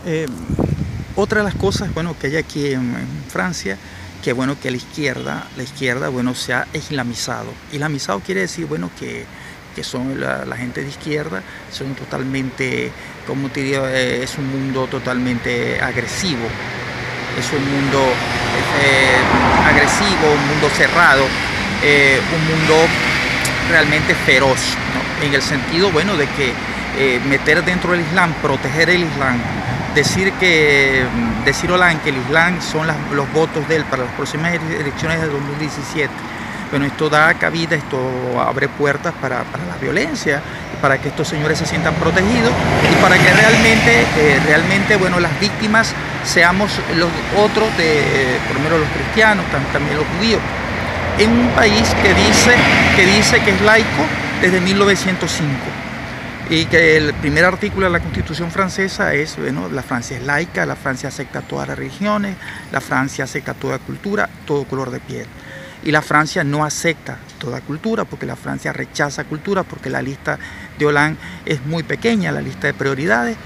Eh, Otra de las cosas, bueno, que hay aquí en Francia, que bueno, que la izquierda, bueno, se ha islamizado. Islamizado quiere decir, bueno, que son la gente de izquierda, son totalmente, como te digo, es un mundo totalmente agresivo, es un mundo agresivo, un mundo cerrado, un mundo realmente feroz, ¿no? En el sentido, bueno, de que meter dentro del Islam, proteger el Islam, decir Hollande que el Islam son los votos de él para las próximas elecciones de 2017. Bueno, esto da cabida, esto abre puertas para la violencia, para que estos señores se sientan protegidos y para que realmente bueno, las víctimas seamos los otros, por lo menos los cristianos, también los judíos, en un país que dice que es laico desde 1905. Y que el primer artículo de la Constitución francesa es, bueno, la Francia es laica, la Francia acepta todas las religiones, la Francia acepta toda cultura, todo color de piel. Y la Francia no acepta toda cultura, porque la Francia rechaza cultura, porque la lista de Hollande es muy pequeña, la lista de prioridades.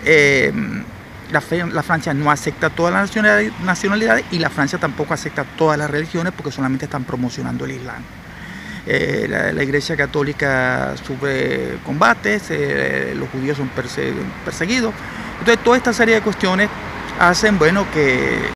La Francia no acepta todas las nacionalidades y la Francia tampoco acepta todas las religiones, porque solamente están promocionando el Islam. La Iglesia Católica sufre combates, los judíos son perseguidos. Entonces, toda esta serie de cuestiones hacen, bueno, que